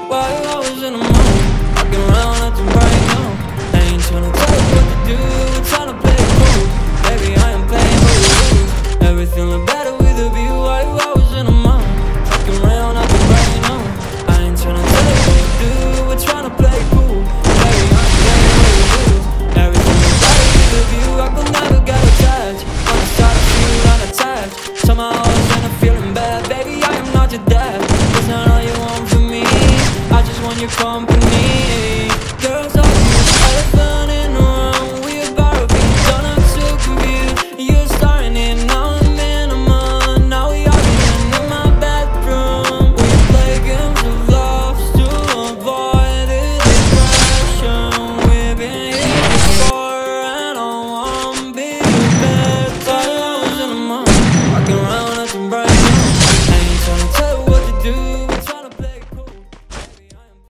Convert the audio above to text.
Why you always in the mood? Fucking around acting right now. I ain't tryna tell you what to do, we're tryna play it cool. Baby, I am playing for you. Everything look better with a view. Why you always in the mood? Fucking around acting right now. I ain't tryna tell you what to do, we're tryna play it cool. Baby, I am playing for you. Everything look better with a view. I could never get attached. On the side I feel unattached. Somehow I was in a feeling bad. Baby, I am not your dad. It's not all you want from me, I just want your company.